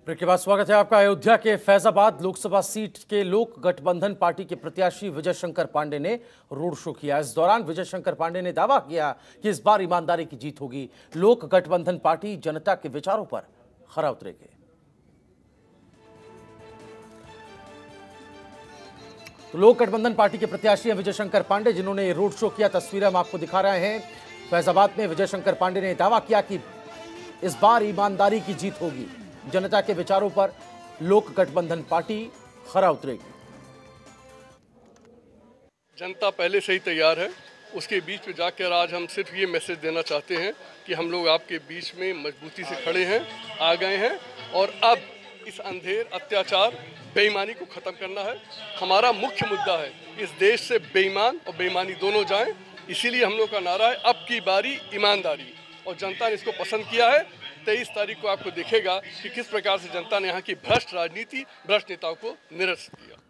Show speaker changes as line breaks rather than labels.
Break के बाद स्वागत है आपका। अयोध्या के फैजाबाद लोकसभा सीट के लोक गठबंधन पार्टी के प्रत्याशी विजय शंकर पांडे ने रोड शो किया। इस दौरान विजय शंकर पांडे ने दावा किया कि इस बार ईमानदारी की जीत होगी। लोक गठबंधन पार्टी जनता के विचारों पर खरा उतरेगी। तो लोक गठबंधन पार्टी के प्रत्याशी हैं विजय शंकर पांडे, जिन्होंने रोड शो किया। तस्वीरें हम आपको दिखा रहे हैं। फैजाबाद में विजय शंकर पांडे ने दावा किया कि इस बार ईमानदारी की जीत होगी। जनता के विचारों पर लोक गठबंधन पार्टी खरा उतरेगी।
जनता पहले से ही तैयार है। उसके बीच में जाकर आज हम सिर्फ ये मैसेज देना चाहते हैं कि हम लोग आपके बीच में मजबूती से खड़े हैं, आ गए हैं और अब इस अंधेर, अत्याचार, बेईमानी को ख़त्म करना है। हमारा मुख्य मुद्दा है इस देश से बेईमान और बेईमानी दोनों जाएं। इसीलिए हम लोग का नारा है अब की बारी ईमानदारी, और जनता ने इसको पसंद किया है। 23 तारीख को आपको दिखेगा कि किस प्रकार से जनता ने यहाँ की भ्रष्ट राजनीति, भ्रष्ट नेताओं को निरस्त किया।